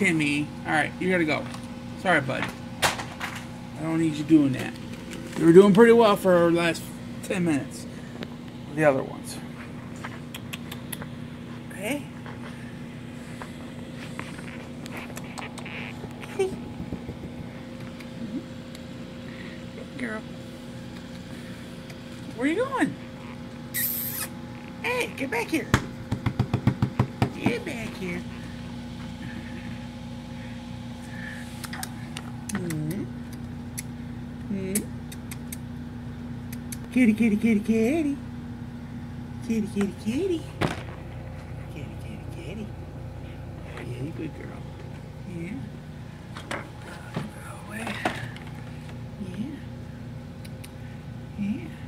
Timmy. Alright, you gotta go. Sorry, bud. I don't need you doing that. You were doing pretty well for the last 10 minutes. The other ones. Okay. Girl. Where are you going? Hey, get back here. Get back here. Kitty, kitty, kitty, kitty. Kitty, kitty, kitty. Kitty, kitty, kitty. Yeah, good girl. Yeah. Go away. Yeah. Yeah.